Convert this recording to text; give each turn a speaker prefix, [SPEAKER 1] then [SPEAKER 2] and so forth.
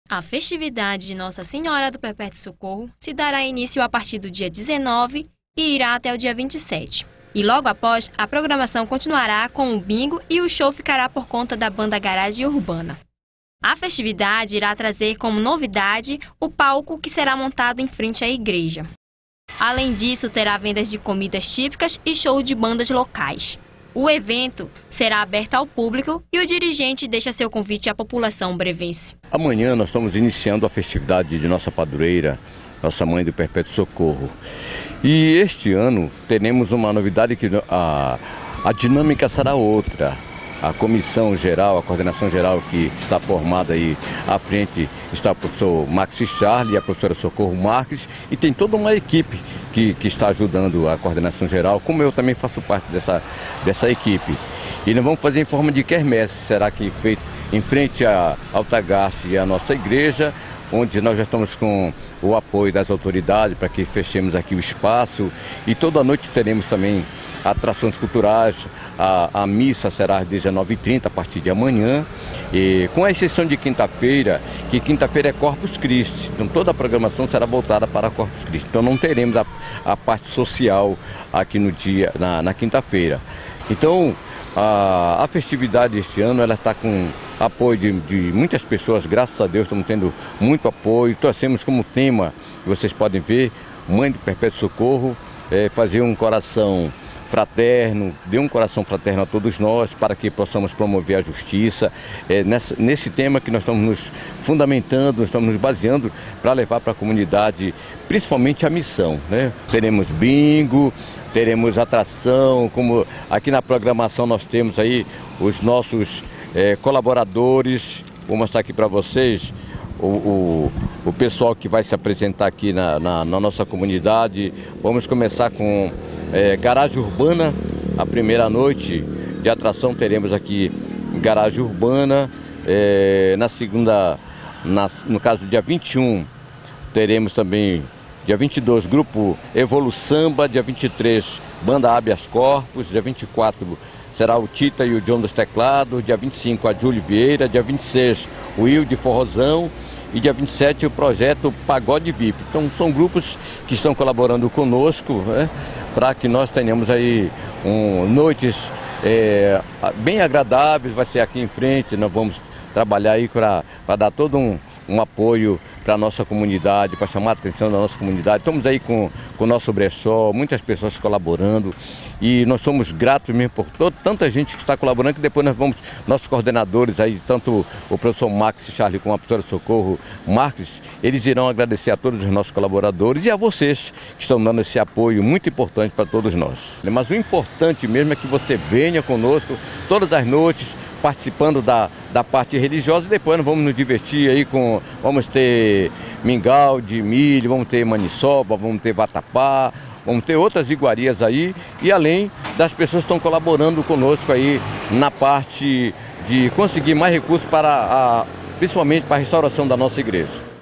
[SPEAKER 1] A festividade de Nossa Senhora do Perpétuo Socorro se dará início a partir do dia 19 e irá até o dia 27. E logo após, a programação continuará com o bingo e o show ficará por conta da banda Garagem Urbana. A festividade irá trazer como novidade o palco que será montado em frente à igreja. Além disso, terá vendas de comidas típicas e show de bandas locais. O evento será aberto ao público e o dirigente deixa seu convite à população brevense.
[SPEAKER 2] Amanhã nós estamos iniciando a festividade de nossa padroeira, Nossa Mãe do Perpétuo Socorro. E este ano teremos uma novidade que a dinâmica será outra. A comissão geral, a coordenação geral que está formada aí à frente está o professor Max Charles e a professora Socorro Marques, e tem toda uma equipe que está ajudando a coordenação geral, como eu também faço parte dessa equipe. E nós vamos fazer em forma de quermesse, será que feito em frente à Altagaste e à nossa igreja, onde nós já estamos com o apoio das autoridades para que fechemos aqui o espaço, e toda noite teremos também atrações culturais. A missa será às 19h30 a partir de amanhã, e com a exceção de quinta-feira, que quinta-feira é Corpus Christi, então toda a programação será voltada para Corpus Christi, então não teremos a parte social aqui no dia, na quinta-feira. Então a festividade este ano ela está com apoio de muitas pessoas, graças a Deus estamos tendo muito apoio. Trouxemos como tema, vocês podem ver, Mãe do Perpétuo Socorro, fazer um coração fraterno, dê um coração fraterno a todos nós, para que possamos promover a justiça. Nesse tema que nós estamos nos fundamentando, nós estamos nos baseando para levar para a comunidade, principalmente a missão, né? Teremos bingo, teremos atração, como aqui na programação nós temos aí os nossos colaboradores. Vou mostrar aqui para vocês o pessoal que vai se apresentar aqui na nossa comunidade. Vamos começar com Garagem Urbana. A primeira noite de atração teremos aqui Garagem Urbana. Na segunda, no caso dia 21, teremos também dia 22 Grupo Evolu Samba, dia 23 Banda Habeas Corpus, dia 24 será o Tita e o John dos Teclados, dia 25 a Júlio Vieira, dia 26 o Will de Forrozão e dia 27 o projeto Pagode VIP. Então são grupos que estão colaborando conosco, né, para que nós tenhamos aí noites bem agradáveis. Vai ser aqui em frente, nós vamos trabalhar aí para dar todo um apoio para a nossa comunidade, para chamar a atenção da nossa comunidade. Estamos aí com o nosso brechó, muitas pessoas colaborando, e nós somos gratos mesmo por tanta gente que está colaborando, que depois nós vamos, nossos coordenadores aí, tanto o professor Max Charles como a professora Socorro Marques, eles irão agradecer a todos os nossos colaboradores e a vocês que estão dando esse apoio muito importante para todos nós. Mas o importante mesmo é que você venha conosco todas as noites, participando da parte religiosa, e depois nós vamos nos divertir aí vamos ter mingau de milho, vamos ter maniçoba, vamos ter vatapá, vamos ter outras iguarias aí, e além das pessoas que estão colaborando conosco aí na parte de conseguir mais recursos principalmente para a restauração da nossa igreja.